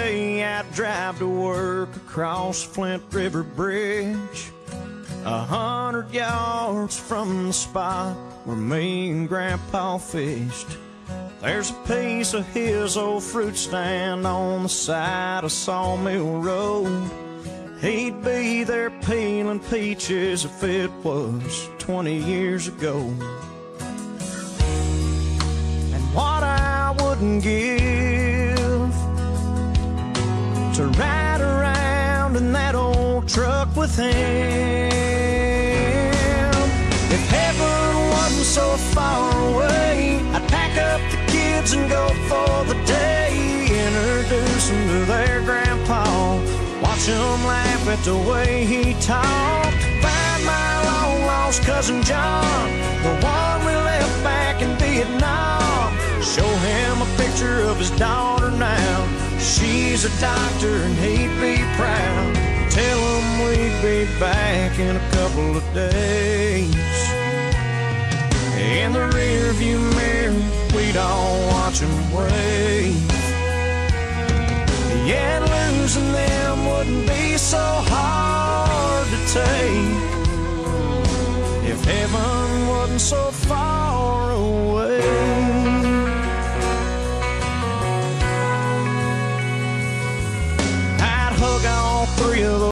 day I'd drive to work across Flint River Bridge, 100 yards from the spot where me and Grandpa fished. There's a piece of his old fruit stand on the side of Sawmill Road. He'd be there peeling peaches if it was 20 years ago. And what I wouldn't give to ride around in that old truck with him. If heaven wasn't so far away, I'd pack up the kids and go for the day. Introduce them to their grandpa, watch them laugh at the way he talked. Find my long-lost cousin John, the one we left back in Vietnam. Show him a picture of his daughter now. She's a doctor and he'd be proud. Tell him we'd be back in a couple of days. In the rearview mirror, we'd all watch him wave. Yeah, losing them wouldn't be so hard to take if heaven wasn't so far